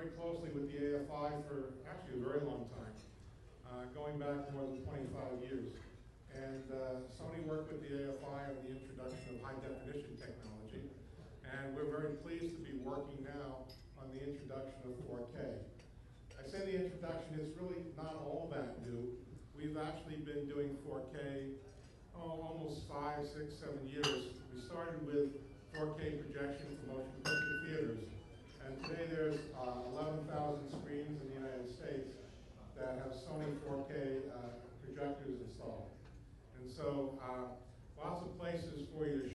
very closely with the AFI for actually a very long time, going back more than 25 years. And Sony worked with the AFI on the introduction of high definition technology, and we're very pleased to be working now on the introduction of 4K. I say the introduction is really not all that new. We've actually been doing 4K almost 5, 6, 7 years. We started with 4K projection for motion picture theaters, and today there's 11,000 screens in the United States that have Sony 4K projectors installed. And so lots of places for you to